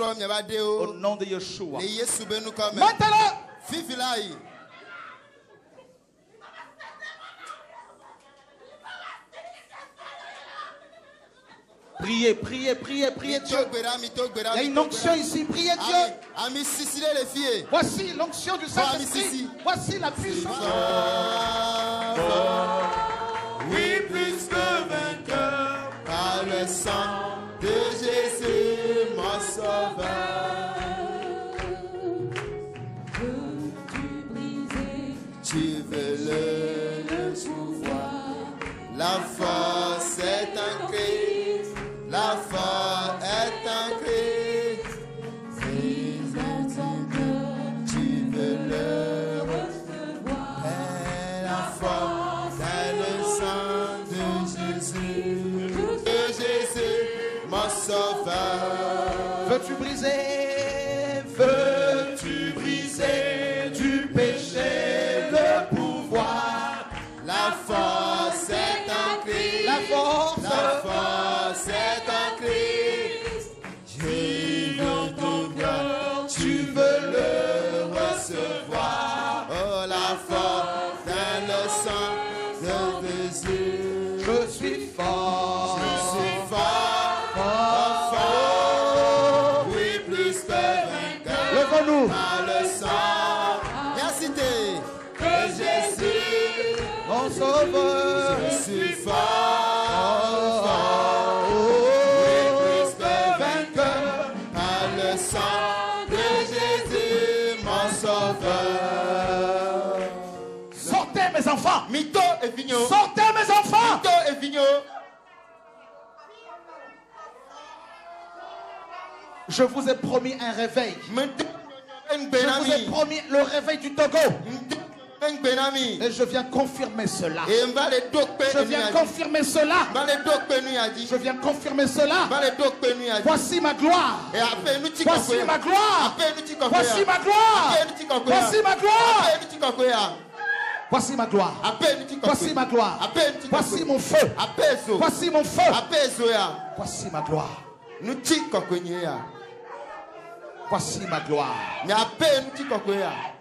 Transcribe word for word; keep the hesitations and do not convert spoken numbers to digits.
Au nom de Yeshua. Maintenant. Priez, priez, priez, priez Dieu. Il y a une onction ici, priez Dieu. Voici l'onction du Saint-Esprit. Voici la puissance. Oui, plus que vainqueur, par le sang de Jésus, mon sauveur. Veux-tu briser? Tu veux le pouvoir. La force est en Christ. La force est en Christ. Brise ton cœur. Tu veux le recevoir. Et la force est le sang de Jésus. De Jésus, mon sauveur. Veux-tu briser? Veux-tu briser du péché le pouvoir? La force est en Christ. La force. La force est en Christ. J'ai dans ton cœur, tu veux le recevoir. Oh, la force dans le sang de Jésus. Je suis fort. Je suis fort. Fort, fort. Oui, plus que vainqueur. Levons-nous. Par le sang. Bien cité. De Jésus. Mon sauveur. Je suis fort. Fort. Oui, plus que vainqueur. Par le sang de Jésus, mon sauveur. Sortez mes enfants. Mito et vigno. Sortez mes enfants. Mito et vigno. Je vous ai promis un réveil. Je vous ai promis le réveil du Togo. Et je viens confirmer cela. Je viens confirmer cela. Je viens confirmer cela. Voici ma gloire. Voici ma gloire. Voici ma gloire. Voici ma gloire. Voici ma gloire. Voici ma gloire. Voici mon feu. Voici mon feu. Voici ma gloire. Voici ma gloire.